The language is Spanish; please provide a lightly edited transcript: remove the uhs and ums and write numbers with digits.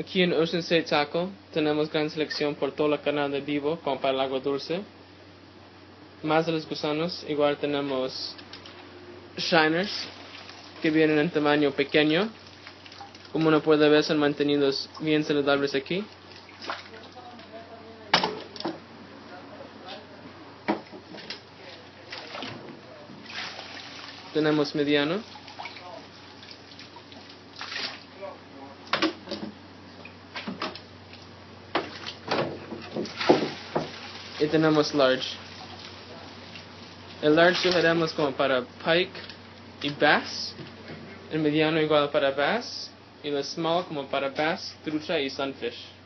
Aquí en Ocean State Tackle tenemos gran selección por toda la canal de vivo como para el agua dulce. Más de los gusanos, igual tenemos shiners que vienen en tamaño pequeño. Como uno puede ver, son mantenidos bien saludables aquí. Tenemos mediano. Y tenemos large. El large sugeremos como para pike y bass. El mediano igual para bass. Y el small como para bass, trucha y sunfish.